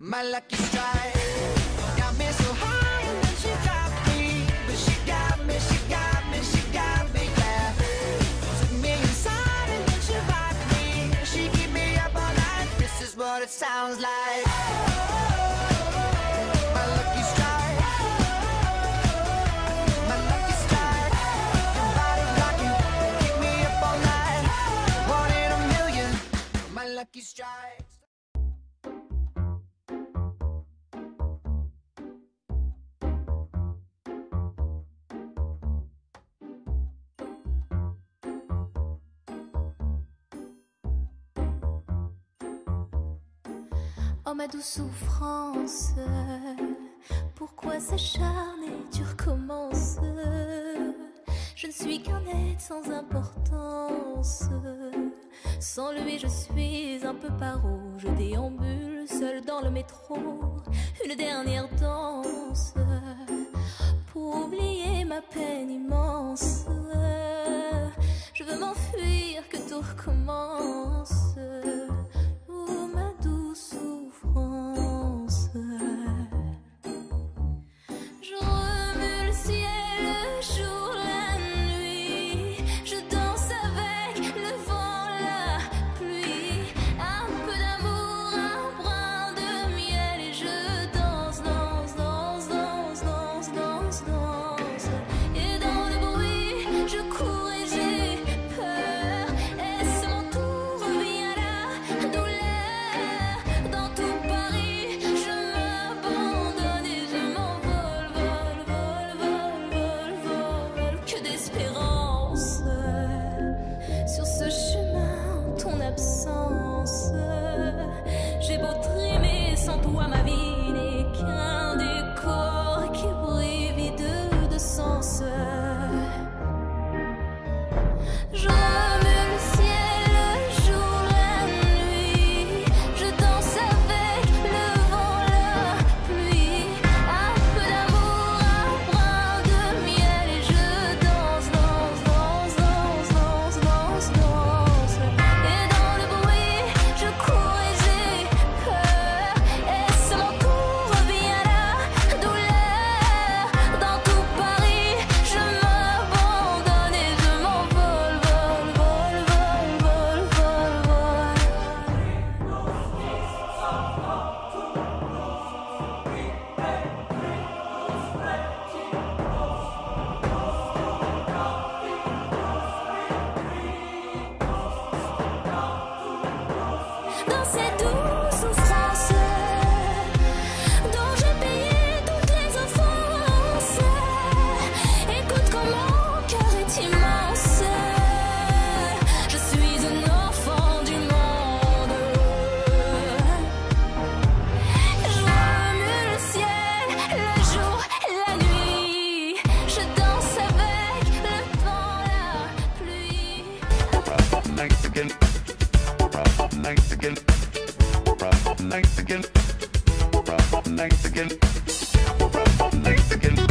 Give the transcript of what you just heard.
My lucky strike got me so high and then she dropped me. But she got me, she got me, she got me, yeah. Took me inside and then she rocked me. She keep me up all night, this is what it sounds like. My lucky strike, my lucky strike. Your body rocking, keep me up all night. One in a million, my lucky strike. Oh ma douce souffrance, pourquoi s'acharner, tu recommences. Je ne suis qu'un être sans importance. Sans lui je suis un peu paro. Je déambule seul dans le métro. Une dernière danse pour oublier ma peine immense. Je veux m'enfuir, que tout recommence. Oh ma douce souffrance. Je remue le ciel, le jour, la nuit. Je danse avec le vent, la pluie. Un peu d'amour, un brin de miel. Et je danse, danse, danse, danse, danse, danse, danse. Et dans le bruit, je cours et j'ai peur. Est-ce mon tour, revient la douleur. Dans tout Paris, je m'abandonne et je m'envole, vol, vol, vol, vol, vol. Que d'espérance sur ce chemin en ton absence. J'ai beau trimer, sans toi ma vie n'est qu'un décor qui brille vide de sens. Je remue le ciel, le jour, la nuit. Je danse avec le vent, la pluie. Un peu d'amour, un brin de miel. Et je danse, danse, danse, danse, danse, danse, danse. Et dans le bruit, je cours et j'ai peur. Est-ce mon tour, revient la douleur. Dans tout Paris, je m'abandonne et je m'envole, vol, vol, vol, vol, vol, vol. Dans cette douce souffrance dont j'ai payé toutes les offenses. Écoute comme mon cœur est immense. Je suis un enfant du monde. Je remue le ciel, le jour, la nuit. Je danse avec le vent, la pluie. Mexican, Mexican, Mexican, Mexican, Mexican.